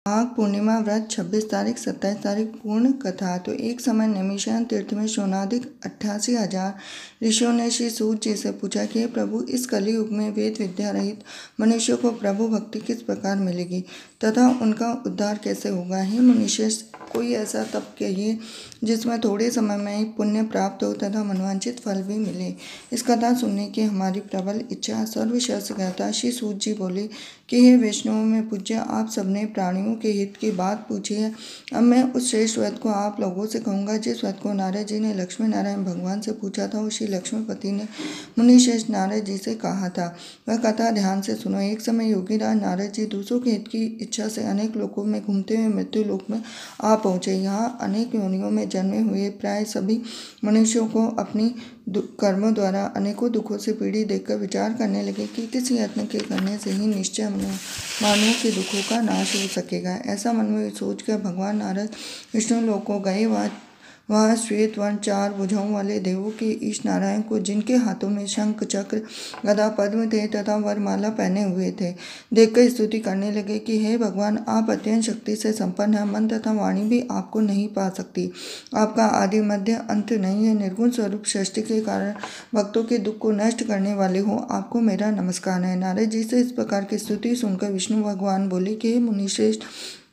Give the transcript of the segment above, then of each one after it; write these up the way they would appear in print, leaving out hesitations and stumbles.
माघ पूर्णिमा व्रत 26 तारीख 27 तारीख पूर्ण कथा। तो एक समय नैमिषारण्य तीर्थ में शौनादिक 88,000 ऋषियों ने श्री सूत जी से पूछा कि प्रभु, इस कलयुग में वेद विद्या रहित मनुष्य को प्रभु भक्ति किस प्रकार मिलेगी तथा उनका उद्धार कैसे होगा। हे मुनिश्रेष्ठ, कोई ऐसा तप कहिए जिसमें थोड़े समय में ही पुण्य प्राप्त हो तथा मनवांछित फल भी मिले। इस कथा सुनने की हमारी प्रबल इच्छा। सर्वश्रेष्ठ कहता श्री सूत जी बोले कि हे वैष्णव में पूज्य, आप सबने प्राणियों के हित की बात पूछी है। अब मैं उस श्रेष्ठ व्रत को आप लोगों से कहूँगा जिस व्रत को नारद जी ने लक्ष्मी नारायण भगवान से पूछा था। श्री लक्ष्मीपति ने मुनिश्रेष्ठ नारद जी से कहा था। वह कथा ध्यान से सुनो। एक समय योगीराज नारद जी दूसरों के हित की इच्छा से अनेक लोकों में घूमते हुए मृत्यु लोक में आ पहुँचे। यहाँ अनेक योनियों में जन्मे हुए प्राय सभी मनुष्यों को अपनी कर्मों द्वारा अनेकों दुखों से पीड़ित देखकर विचार करने लगे कि किसी यत्न के करने से ही निश्चय मानवों के दुखों का नाश हो सकेगा। ऐसा मन में सोचकर भगवान नारद विष्णु लोक को गए। वहाँ श्वेत वर्ण 4 भुजाओं वाले देवों के ईश नारायण को, जिनके हाथों में शंख चक्र गदा पद्म थे तथा वरमाला पहने हुए थे, देखकर स्तुति करने लगे कि हे भगवान, आप अत्यंत शक्ति से संपन्न हैं। मन तथा वाणी भी आपको नहीं पा सकती। आपका आदि मध्य अंत नहीं है। निर्गुण स्वरूप सृष्टि के कारण भक्तों के दुख को नष्ट करने वाले हो, आपको मेरा नमस्कार है। नारद जी से इस प्रकार की स्तुति सुनकर विष्णु भगवान बोले कि हे मुनिश्रेष्ठ,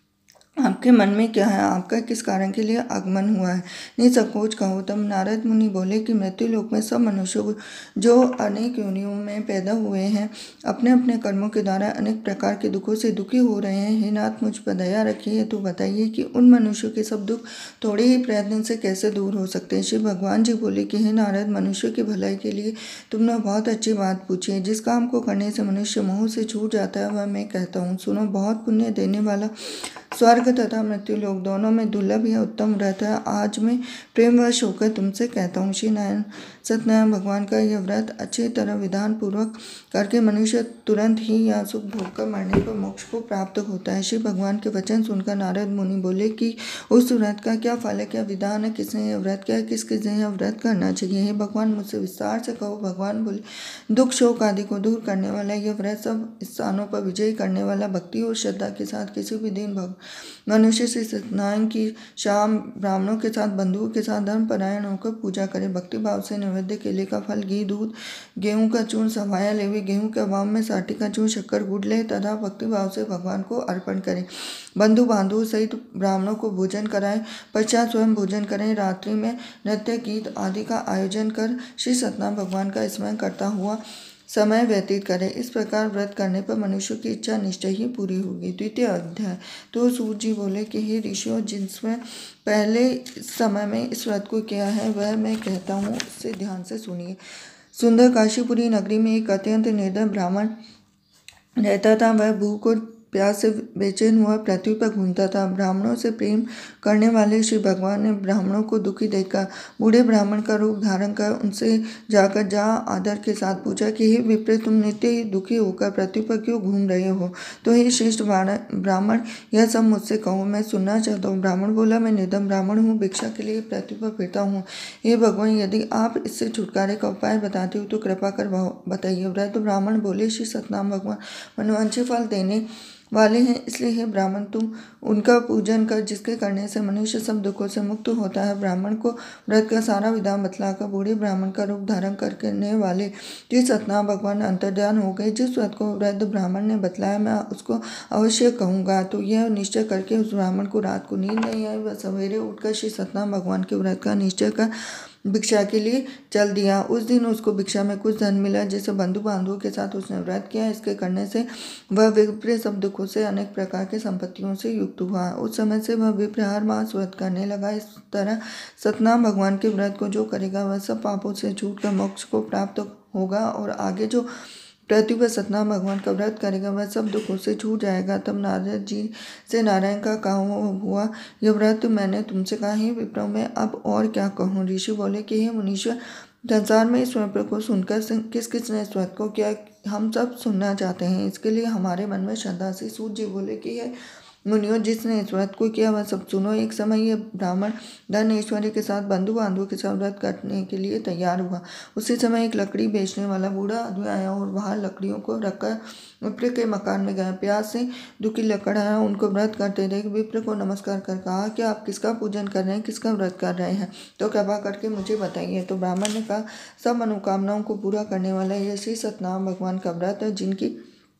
आपके मन में क्या है? आपका किस कारण के लिए आगमन हुआ है? निसंकोच कहो। तब नारद मुनि बोले कि मृत्यु लोक में सब मनुष्यों जो अनेक योनियों में पैदा हुए हैं, अपने अपने कर्मों के द्वारा अनेक प्रकार के दुखों से दुखी हो रहे हैं। हे नाथ, मुझ पर दया रखिए। तो बताइए कि उन मनुष्यों के सब दुख थोड़े ही प्रयत्न से कैसे दूर हो सकते हैं। श्री भगवान जी बोले कि हे नारद, मनुष्य की भलाई के लिए तुमने बहुत अच्छी बात पूछी है। जिस काम को करने से मनुष्य मोह से छूट जाता है वह मैं कहता हूँ। सुनो, बहुत पुण्य देने वाला स्वर्ग तथा मृत्यु लोक दोनों में दुर्लभ या उत्तम व्रत है। आज मैं प्रेमवश होकर तुमसे कहता हूँ। श्री सत्यनारायण भगवान का यह व्रत अच्छी तरह विधान पूर्वक करके मनुष्य तुरंत ही या सुख भोग कर मरने पर मोक्ष को प्राप्त होता है। श्री भगवान के वचन सुनकर नारद मुनि बोले कि उस व्रत का क्या फल है, क्या विधान है, किसने यह व्रत किया, किस किस यह व्रत करना चाहिए। हे भगवान, मुझसे विस्तार से कहो। भगवान बोले, दुख शोक आदि को दूर करने वाला यह व्रत सब स्थानों पर विजय करने वाला, भक्ति और श्रद्धा के साथ किसी भी दिन मनुष्य श्री सत्यनारायण की शाम ब्राह्मणों के साथ बंधुओं के साथ धर्मपरायण होकर पूजा करे। भक्ति भाव से नैवेद्य केले का फल, घी, दूध, गेहूं का चूर्ण, सफाया लेवे, गेहूं के अभाव में साठी का चूर्ण, शक्कर, गुड़ ले तथा भक्ति भाव से भगवान को अर्पण करें। बंधु बांधवों सहित ब्राह्मणों को भोजन कराएं, पश्चात स्वयं भोजन करें। रात्रि में नृत्य गीत आदि का आयोजन कर श्री सत्यनारायण भगवान का स्मरण करता हुआ समय व्यतीत करें। इस प्रकार व्रत करने पर मनुष्य की इच्छा निश्चय ही पूरी होगी। द्वितीय अध्याय। तो सूत जी बोले कि हे ऋषियों, जिसमें पहले समय में इस व्रत को किया है वह मैं कहता हूँ, उससे ध्यान से सुनिए। सुंदर काशीपुरी नगरी में एक अत्यंत निर्धन ब्राह्मण रहता था। वह भूख और प्यास से बेचैन हुआ पृथ्वी पर घूमता था। ब्राह्मणों से प्रेम करने वाले श्री भगवान ने ब्राह्मणों को दुखी देखकर बूढ़े ब्राह्मण का रूप धारण कर उनसे जाकर आदर के साथ पूछा कि हे विप्र, तुम नित्य ही दुखी होकर पृथ्वी पर क्यों घूम रहे हो? तो हे श्रेष्ठ ब्राह्मण, यह सब मुझसे कहो, मैं सुनना चाहता हूँ। ब्राह्मण बोला, मैं निर्धन ब्राह्मण हूँ, भिक्षा के लिए पृथ्वी पर फिरता हूँ। हे भगवान, यदि आप इससे छुटकारे का उपाय बताते हो तो कृपा कर बताइए। वृद्ध ब्राह्मण बोले, श्री सत्यनारायण भगवान मनवांछित फल देने वाले हैं, इसलिए हे ब्राह्मण, तुम उनका पूजन कर, जिसके करने से मनुष्य सब दुखों से मुक्त होता है। ब्राह्मण को व्रत का सारा विधान बतलाकर बूढ़े ब्राह्मण का रूप धारण करने वाले श्री सत्यनारायण भगवान अंतर्ध्यान हो गए। जिस व्रत को वृद्ध ब्राह्मण ने बतलाया मैं उसको अवश्य कहूँगा। तो यह निश्चय करके उस ब्राह्मण को रात को नींद नहीं आई। वह सवेरे उठकर श्री सत्यनारायण भगवान के व्रत का निश्चय कर भिक्षा के लिए चल दिया। उस दिन उसको भिक्षा में कुछ धन मिला, जिसे बंधु बांधवों के साथ उसने व्रत किया। इसके करने से वह विप्र सब दुखों से अनेक प्रकार के संपत्तियों से युक्त हुआ। उस समय से वह विप्र हर मास व्रत करने लगा। इस तरह सत्यनारायण भगवान के व्रत को जो करेगा वह सब पापों से छूटकर मोक्ष को प्राप्त होगा, और आगे जो पृथ्वी पर सत्यनारायण भगवान का व्रत करेगा वह सब दुखों से छूट जाएगा। तब नारद जी से नारायण का कहा हुआ, यह व्रत मैंने तुमसे कहा ही विप्रों में अब और क्या कहूँ। ऋषि बोले कि हे मुनीश्वर, संसार में इस व्रत को सुनकर किस किस ने इस व्रत को किया, हम सब सुनना चाहते हैं। इसके लिए हमारे मन में श्रद्धा से सूत जी बोले कि है मुनियों, जिसने इस व्रत को किया वह सब सुनो। एक समय यह ब्राह्मण धन ऐश्वर्य के साथ बंधु बांधवों के साथ व्रत करने के लिए तैयार हुआ। उसी समय एक लकड़ी बेचने वाला बूढ़ा आदमी आया और बाहर लकड़ियों को रखकर विप्र के मकान में गया। प्यास से दुखी लकड़हारा उनको व्रत करते देख विप्र को नमस्कार कर कहा कि आप किसका पूजन कर रहे हैं, किसका व्रत कर रहे हैं, तो कृपा करके मुझे बताइए। तो ब्राह्मण ने कहा, सब मनोकामनाओं को पूरा करने वाला यह श्री सतनाम भगवान का व्रत है, जिनकी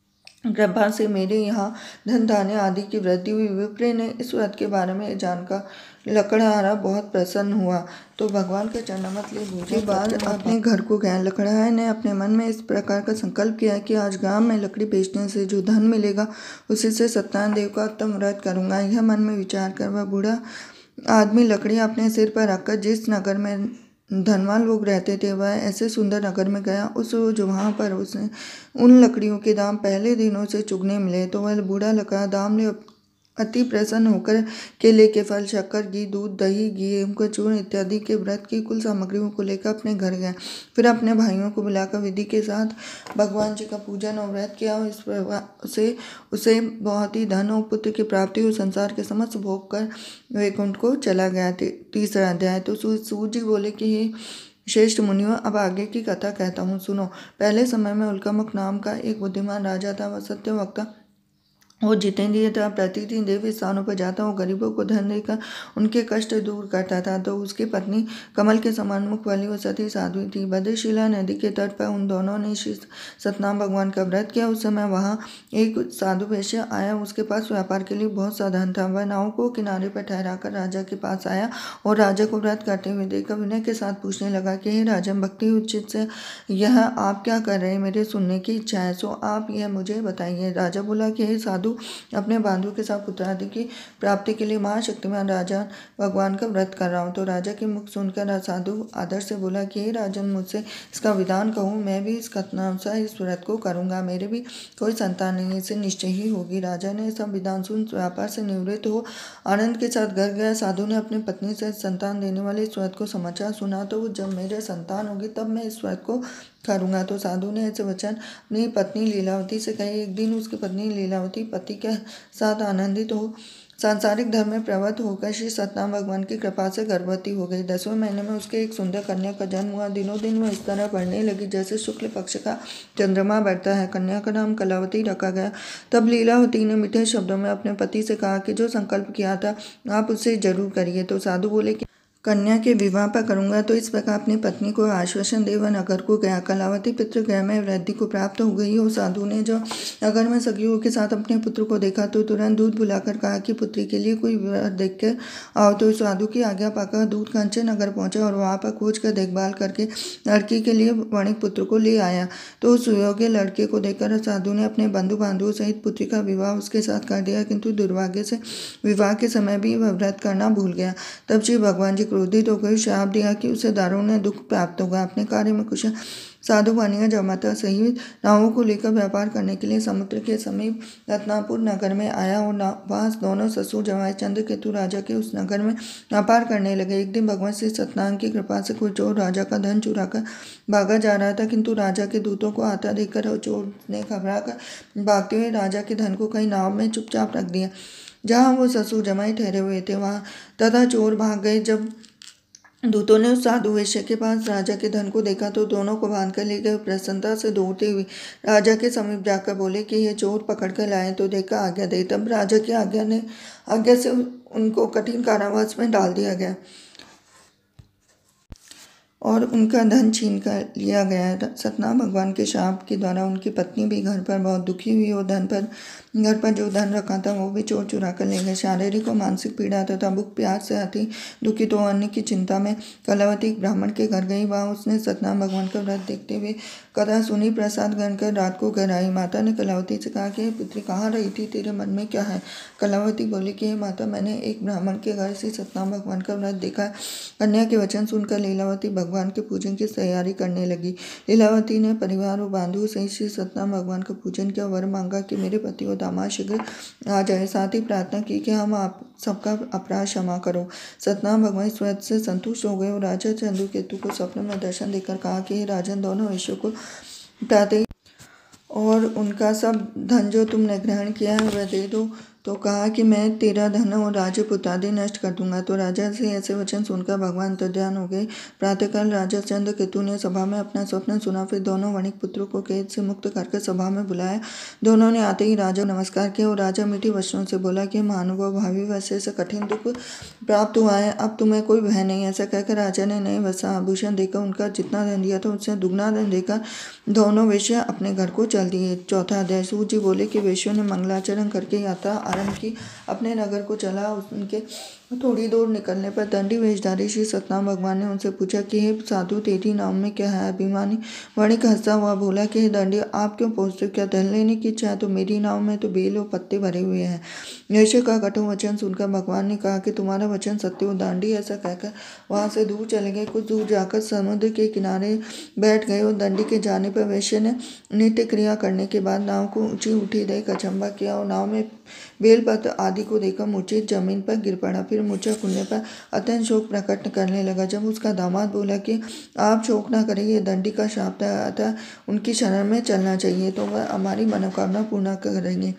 कृपा से मेरे यहाँ धन धान्य आदि की वृद्धि हुई। विप्र ने इस व्रत के बारे में जानकर लकड़हारा बहुत प्रसन्न हुआ, तो भगवान के चरणामृत ले भोजन बाद अपने घर को गया। लकड़हारे ने अपने मन में इस प्रकार का संकल्प किया कि आज ग्राम में लकड़ी बेचने से जो धन मिलेगा उसी से सत्यनारायण देव का उत्तम व्रत करूंगा। यह मन में विचार कर वह बूढ़ा आदमी लकड़ी अपने सिर पर रखकर जिस नगर में धनवान लोग रहते थे वह ऐसे सुंदर नगर में गया। उस रोज वहां पर उसने उन लकड़ियों के दाम पहले दिनों से चुगने मिले, तो वह बूढ़ा लकड़ा दाम ले अति प्रसन्न होकर केले के फल, शक्कर, घी, दूध, दही, गेहूं का चूर्ण इत्यादि के व्रत की कुल सामग्रियों को लेकर अपने घर गया। फिर अपने भाइयों को बुलाकर विधि के साथ भगवान जी का पूजन और व्रत किया। इस से उसे बहुत ही धन और पुत्र की प्राप्ति और संसार के समस्त भोग कर वैकुंठ को चला गया। तीसरा अध्याय। तो सूत जी बोले कि हे श्रेष्ठ मुनियों, अब आगे की कथा कहता हूँ, सुनो। पहले समय में उल्कामुख नाम का एक बुद्धिमान राजा था। वह सत्यवक्ता वो जितेंद्रिय था, प्रतिदिन देवी स्थानों पर जाता और गरीबों को धन देकर उनके कष्ट दूर करता था। तो उसकी पत्नी कमल के समान मुख वाली वो सती साध्वी थी। भद्रशिला नदी के तट पर उन दोनों ने श्री सतनाम भगवान का व्रत किया। उस समय वहाँ एक साधु वैश्य आया। उसके पास व्यापार के लिए बहुत सा धन था। वह नाव को किनारे पर ठहराकर राजा के पास आया और राजा को व्रत करते हुए देखकर विनय के साथ पूछने लगा कि हे राजन, भक्ति उचित से यह आप क्या कर रहे हैं, मेरे सुनने की इच्छा है, सो आप यह मुझे बताइए। राजा बोला कि हे साधु, अपने बांधु के साथ पुत्रादि की प्राप्ति के लिए महाशक्तिमान राजा भगवान का व्रत कर रहा हूँ। तो राजा के मुख सुनकर साधु आदर से बोला कि हे राजन, मुझसे इसका विधान कहूँ, मैं भी इस कथनानुसार इस व्रत को करूँगा। मेरे भी कोई संतान नहीं, इससे निश्चय ही होगी। राजा ने सब विधान सुन व्यापार से निवृत्त हो आनंद के साथ घर गया। साधु ने अपनी पत्नी से संतान देने वाले इस व्रत को समाचार सुना। तो जब मेरे संतान होगी तब मैं इस व्रत को करूँगा। तो साधु ने ऐसे वचन अपनी पत्नी लीलावती से कहे। एक दिन उसकी पत्नी लीलावती पति के साथ आनंदित हो सांसारिक धर्म में प्रवृत्त होकर श्री सतनाम भगवान की कृपा से गर्भवती हो गई। 10वें महीने में उसके एक सुंदर कन्या का जन्म हुआ। दिनों दिन वह इस तरह बढ़ने लगी जैसे शुक्ल पक्ष का चंद्रमा बढ़ता है। कन्या का नाम कलावती रखा गया। तब लीलावती ने मीठे शब्दों में अपने पति से कहा कि जो संकल्प किया था आप उसे जरूर करिए। तो साधु बोले कि कन्या के विवाह पर करूंगा। तो इस प्रकार अपनी पत्नी को आश्वासन दे वह नगर को गया। कलावती पितृगृह में वृद्धि को प्राप्त हो गई और साधु ने जो नगर में सखियों के साथ अपने पुत्र को देखा तो तुरंत दूध बुलाकर कहा कि पुत्री के लिए कोई वर देख कर आओ। तो साधु की आज्ञा पाकर दूध कंचे नगर पहुंचा और वहां पर खोज कर देखभाल करके लड़की के लिए वणिक पुत्र को ले आया। तो सुयोग्य लड़के को देखकर साधु ने अपने बंधु बांधवों सहित पुत्री का विवाह उसके साथ कर दिया, किंतु दुर्भाग्य से विवाह के समय भी वह व्रत करना भूल गया। तब श्री भगवान जी क्रोधित होकर श्राप दिया कि उसे दारुण दुख प्राप्त होगा। अपने कार्य में कुशल साधु वानिया जमाता सहित नावों को लेकर व्यापार करने के लिए समुद्र के समीप रत्नापुर नगर में आया और वहां दोनों ससुर जमाई चंद्रकेतु राजा के उस नगर में व्यापार करने लगे। एक दिन भगवान श्री सत्यनारायण की कृपा से कोई चोर राजा का धन चुरा कर भागा जा रहा था, किंतु राजा के दूतों को आता देखकर चोर ने घबरा कर भागते हुए राजा के धन को कहीं नाव में चुपचाप रख दिया जहाँ वो ससुर जमाई ठहरे हुए थे वहां, तथा चोर भाग गए। जब दूतों ने उस साधु वैश्य के पास राजा के धन को देखा तो दोनों को बांध कर ले गए। प्रसन्नता से दौड़ते हुए राजा के समीप जाकर बोले कि ये चोर पकड़ कर लाए तो देखकर आज्ञा दे। तब राजा की आज्ञा से उनको कठिन कारावास में डाल दिया गया और उनका धन छीन कर लिया गया। सतनाम भगवान के शाप के द्वारा उनकी पत्नी भी घर पर बहुत दुखी हुई और घर पर जो धन रखा था वो भी चोर चुरा कर ले गए। शारीरिक और मानसिक पीड़ा तथा भूख प्यास से अति दुखी तो अन्य की चिंता में कलावती ब्राह्मण के घर गई। वहाँ उसने सतनाम भगवान का व्रत देखते हुए कथा सुनी। प्रसाद ग्रहण कर रात को घर आई। माता ने कलावती से कहा कि पुत्री कहाँ रही थी, तेरे मन में क्या है। कलावती बोली कि माता, मैंने एक ब्राह्मण के घर से सतनाम भगवान का व्रत देखा। कन्या के वचन सुनकर लीलावती भगवान के पूजन की तैयारी करने लगी। लीलावती ने परिवार और बांधवों सहित श्री सतनाम भगवान का पूजन किया। वर मांगा कि मेरे पति और दामाद शीघ्र आ जाए। साथ ही प्रार्थना की कि हम आप सबका अपराध क्षमा करो। सतनाम भगवान इस व्रत से संतुष्ट हो गए और राजा चंद्रकेतु को स्वप्न में दर्शन देकर कहा कि राजन, दोनों वैश्यों को प्रातः और उनका सब धन जो तुमने ग्रहण किया है वह दे दो। तो कहा कि मैं तेरा धन और राज्य पुत्रादि नष्ट कर दूंगा। तो राजा से ऐसे वचन सुनकर भगवान अंतर्ध्यान हो गए। प्रातःकाल राजा चंद्रकेतु ने सभा में अपना स्वप्न सुना। फिर दोनों वणिक पुत्रों को कैद से मुक्त करके सभा में बुलाया। दोनों ने आते ही राजा को नमस्कार किया और राजा मीठी वचनों से बोला कि महानुभाव, भावी वर्षे से कठिन दुख प्राप्त हुआ है, अब तुम्हें कोई भय नहीं। ऐसा कहकर राजा ने नए वस्त्र आभूषण देकर उनका जितना धन दिया था उससे दुगना धन देकर दोनों वेश्या अपने घर को चल दिए। चौथा अध्याय। सूत जी बोले कि वेश्यों ने मंगलाचरण करके यात्रा आरंभ की, अपने नगर को चला। उनके थोड़ी दूर निकलने पर दंडी वेशधारी श्री सतनाम भगवान ने उनसे पूछा कि हे साधु, तेरी नाम में क्या है? अभिमानी वणिक हंसता हुआ बोला कि हे दंडी, आप क्यों पूछते हो? क्या धन लेने की इच्छा है? तो मेरी नाव में तो बेल और पत्ते भरे हुए हैं। वेश्या का कटु वचन सुनकर भगवान ने कहा कि तुम्हारा वचन सत्य हो। दंडी ऐसा कहकर वहां से दूर चले गए। कुछ दूर जाकर समुद्र के किनारे बैठ गए और दंडी के जाने पर वेश्या ने नित्य क्रिया करने के बाद नाव को ऊंची उठी देख अचंबा किया और नाव में बेलपत्र आदि को देखकर मूर्छित जमीन पर गिर पड़ा। फिर मूर्छा खुलने पर अत्यंत शोक प्रकट करने लगा। जब उसका दामाद बोला कि आप शोक न करें, ये दंडी का शाप था, अतः उनकी शरण में चलना चाहिए तो वह हमारी मनोकामना पूर्ण करेंगे।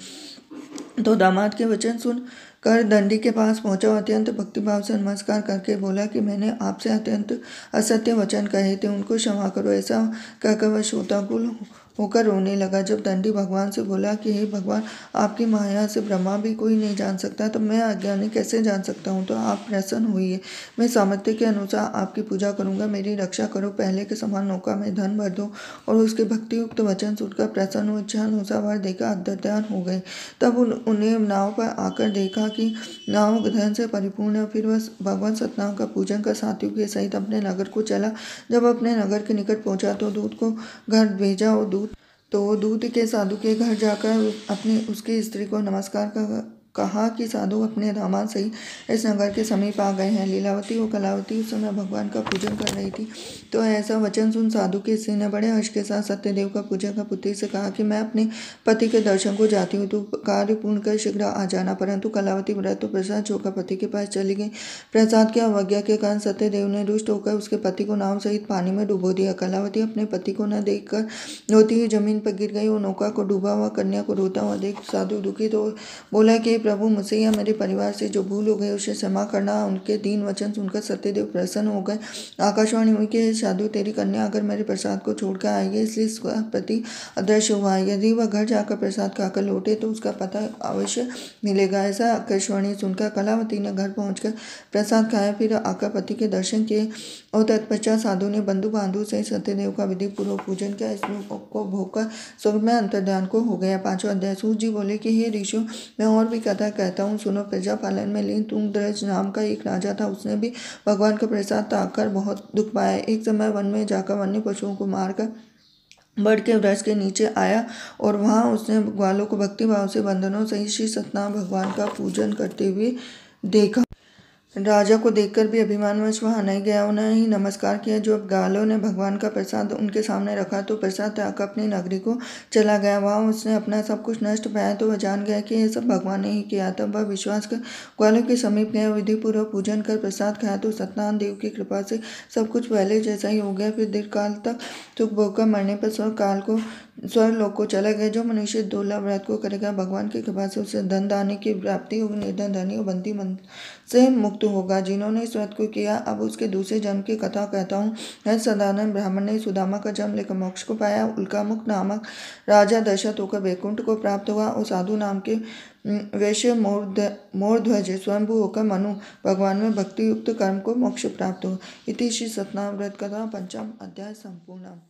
तो दामाद के वचन सुन कर दंडी के पास पहुंचा। अत्यंत भक्तिभाव से नमस्कार करके बोला कि मैंने आपसे अत्यंत असत्य वचन कहे थे, उनको क्षमा करो। ऐसा कहकर वह शोकाकुल होकर रोने लगा। जब दंडी भगवान से बोला कि हे भगवान, आपकी माया से ब्रह्मा भी कोई नहीं जान सकता, तो मैं अज्ञानी कैसे जान सकता हूँ? तो आप प्रसन्न हुई, मैं सामर्थ्य के अनुसार आपकी पूजा करूँगा, मेरी रक्षा करो। पहले के समान नौका में धन भर दो। और उसके भक्तियुक्त वचन सुनकर प्रसन्न हो इच्छा अनुसार वर देकर अंतर्ध्यान हो गए। तब उन्हें नाव पर आकर देखा कि नाव धन से परिपूर्ण है। फिर वह भगवान सतनाम का पूजन कर साथियों के सहित अपने नगर को चला। जब अपने नगर के निकट पहुंचा तो दूत को घर भेजा और दूत के साधु के घर जाकर अपनी उसकी स्त्री को नमस्कार कहा कि साधु अपने दामाद सही इस नगर के समीप आ गए हैं। लीलावती और कलावती उस समय भगवान का पूजन कर रही थी। तो ऐसा वचन सुन साधु की स्त्री ने बड़े हर्ष के साथ सत्यदेव का पूजन कर पुत्री से कहा कि मैं अपने पति के दर्शन को जाती हूँ, तो कार्य पूर्ण कर शीघ्र आ जाना। परंतु कलावती व्रत तो प्रसाद छोड़कर पति के पास चली गई। प्रसाद की अवज्ञा के कारण सत्यदेव ने रुष्ट होकर उसके पति को नाव सहित पानी में डुबो दिया। कलावती अपने पति को न देखकर रोती हुई जमीन पर गिर गई और नौका को डूबा हुआ कन्या को रोता हुआ देख साधु दुखित हो बोला कि प्रभु, मुझसे या मेरे परिवार से जो भूल हो गई उसे क्षमा करना। उनके दीन वचन सुनकर सत्यदेव प्रसन्न हो गए। आकाशवाणी हुई कि साधु, तेरी कन्या अगर मेरे प्रसाद को छोड़कर आई है, इसलिए इसका पति अदृश्य हुआ है। यदि वह घर जाकर प्रसाद खाकर लौटे तो उसका पता अवश्य मिलेगा। ऐसा आकाशवाणी सुनकर कलावती ने घर पहुंचकर प्रसाद खाया, फिर आकर पति के दर्शन किए और तत्पश्चात साधु ने बंधु बांधु से सत्यदेव का विधि पूर्वक पूजन किया। इस को भोगकर स्वर्ग में अंतर्ध्यान को हो गया। 5वां अध्याय। सूत जी बोले कि हे ऋषियों, मैं और भी कथा कहता हूँ, सुनो। प्रजा पालन में लीन तुंगध्वज नाम का एक राजा था। उसने भी भगवान का प्रसाद ताककर बहुत दुख पाया। एक समय वन में जाकर वन्य पशुओं को मारकर बड़ के वृक्ष के नीचे आया और वहां उसने ग्वालों को भक्तिभाव से बंधनों सहित श्री सतनाम भगवान का पूजन करते हुए देखा। राजा को देखकर भी अभिमानवश वहां नहीं गया, उन्हें ही नमस्कार किया। जो अब ग्वालों ने भगवान का प्रसाद उनके सामने रखा तो प्रसाद त्याग अपनी नगरी को चला गया। वहां उसने अपना सब कुछ नष्ट पाया तो वह जान गया कि यह सब भगवान ने ही किया। तब वह विश्वास कर ग्वालों के समीप गया, विधि पूर्वक पूजन कर प्रसाद खाया तो सत्यनारायण देव की कृपा से सब कुछ पहले जैसा ही हो गया। फिर दीर्घकाल तक सुख भोगकर मरने पर स्वर्गलोक को चला गया। जो मनुष्य दुर्लभ व्रत को करेगा, भगवान की कृपा से उसे धन दानी की प्राप्ति होगी। निर्धन धनी और बंदी मन से मुक्त होगा। जिन्होंने इस व्रत को किया, अब उसके दूसरे जन्म की कथा कहता हूँ। हर साधारण ब्राह्मण ने सुदामा का जन्म लेकर मोक्ष को पाया। उल्कामुख नामक राजा दशरथ होकर वैकुंठ को प्राप्त हुआ और साधु नाम के वैश्य मोरध्वज स्वयंभू होकर मनु भगवान में भक्ति युक्त कर्म को मोक्ष प्राप्त हुआ। इति श्री सत्यनारायण व्रत कथा 5वां अध्याय संपूर्ण।